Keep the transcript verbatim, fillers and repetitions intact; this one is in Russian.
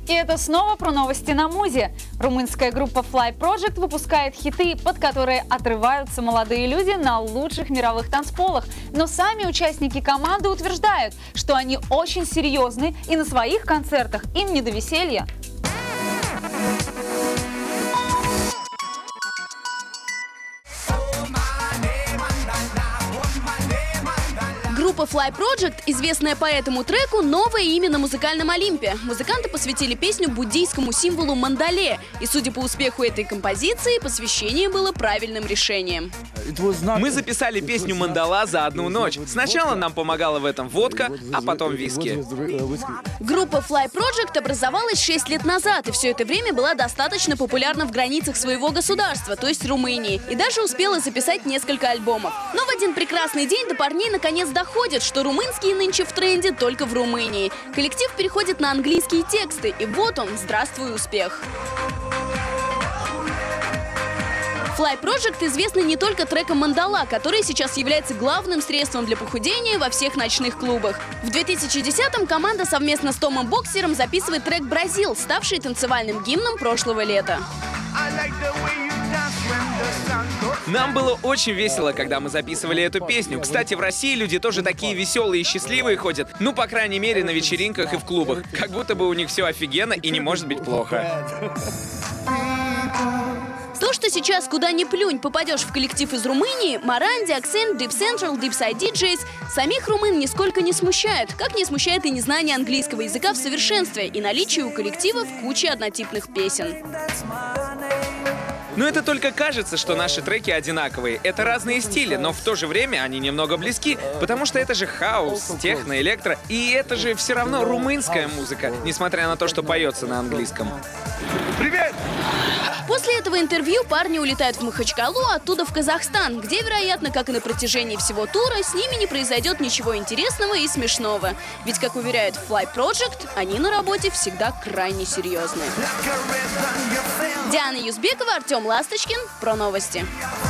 И это снова про новости на Музе. Румынская группа Fly Project выпускает хиты, под которые отрываются молодые люди на лучших мировых танцполах. Но сами участники команды утверждают, что они очень серьезны и на своих концертах им не до веселья. Группа Fly Project, известная по этому треку, новое имя на музыкальном Олимпе. Музыканты посвятили песню буддийскому символу мандале. И, судя по успеху этой композиции, посвящение было правильным решением. Мы записали песню «Мандала» за одну ночь. Сначала нам помогала в этом водка, а потом виски. Группа Fly Project образовалась шесть лет назад, и все это время была достаточно популярна в границах своего государства, то есть Румынии, и даже успела записать несколько альбомов. Но в один прекрасный день до парней наконец доходит, что румынские нынче в тренде только в Румынии. Коллектив переходит на английские тексты, и вот он, здравствуй, успех. Fly Project известны не только треком «Мандала», который сейчас является главным средством для похудения во всех ночных клубах. В две тысячи десятом команда совместно с Томом Боксером записывает трек «Бразил», ставший танцевальным гимном прошлого лета. Нам было очень весело, когда мы записывали эту песню. Кстати, в России люди тоже такие веселые и счастливые ходят. Ну, по крайней мере, на вечеринках и в клубах. Как будто бы у них все офигенно и не может быть плохо. То, что сейчас куда ни плюнь попадешь в коллектив из Румынии, Моранди, Акцент, Deep Central, Deep Side ди джейс, самих румын нисколько не смущает. Как не смущает и незнание английского языка в совершенстве, и наличие у коллективов кучи однотипных песен. Но это только кажется, что наши треки одинаковые. Это разные стили, но в то же время они немного близки, потому что это же хаус, техно, электро, и это же все равно румынская музыка, несмотря на то, что поется на английском. Привет! После этого интервью парни улетают в Махачкалу, оттуда в Казахстан, где, вероятно, как и на протяжении всего тура, с ними не произойдет ничего интересного и смешного. Ведь, как уверяют Fly Project, они на работе всегда крайне серьезны. Диана Юзбекова, Артем Ласточкин. Про новости.